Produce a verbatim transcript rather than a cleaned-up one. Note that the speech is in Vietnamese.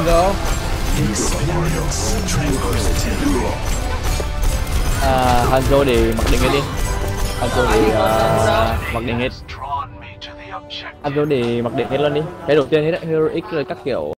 Hanzo. À, Hanzo để mặc định hết đi. Hanzo để uh, mặc định hết. Hanzo để mặc định hết luôn đi. Cái đầu tiên hết, Hero X rồi các kiểu.